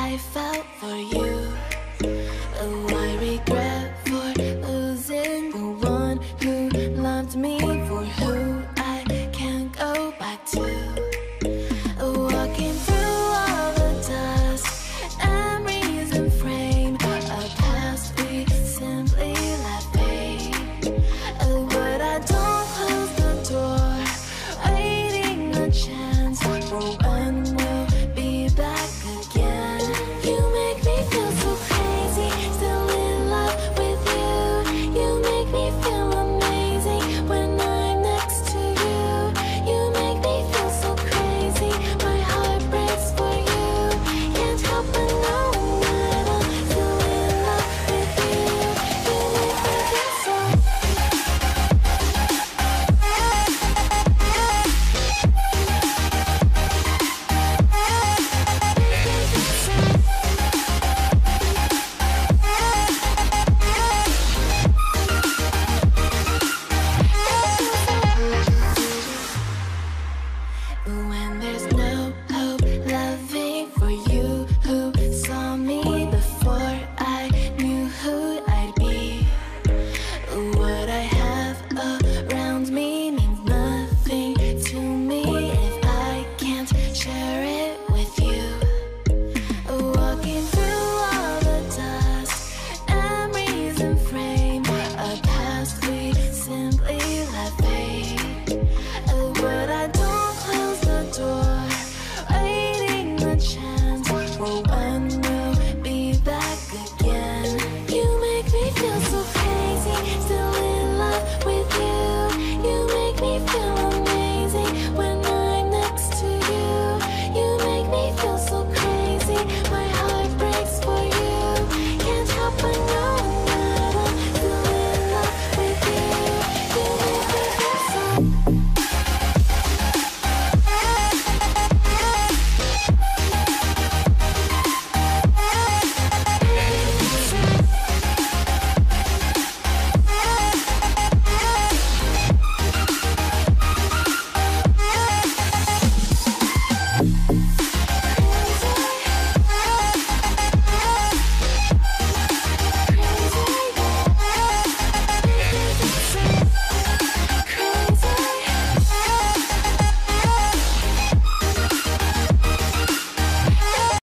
I felt for you. Oh, I regret for losing the one who loved me, for who I can't go back to. Walking through all the dust, memories and frame, a past we simply let fade. Oh, but I don't close the door, waiting a chance for when we'll be back again. You make me feel so crazy, still in love with you. You make me feel amazing when I'm next to you. You make me feel so crazy, my heart breaks for you. Can't help but knowing that I'm still in love with you. You make me feel so. When there's no hope, loving for you who saw me before I knew who I'd be. What I have around me means nothing to me if I can't share it with you. Walking through all the dust, memories and frame, a past we simply let fade. But I don't close the door, waiting the chance for when